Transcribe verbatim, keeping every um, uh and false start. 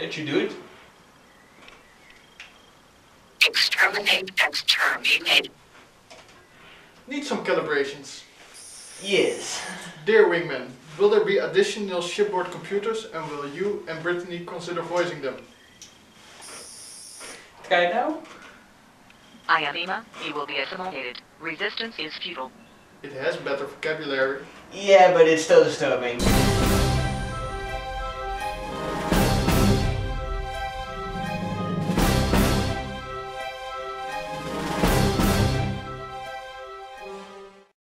Can't you do it? Exterminate, exterminate. Need some calibrations. Yes. Dear Wingman, will there be additional shipboard computers and will you and Brittany consider voicing them? Try now? I am Ema. You will be assimilated. Resistance is futile. It has better vocabulary. Yeah, but it's still disturbing.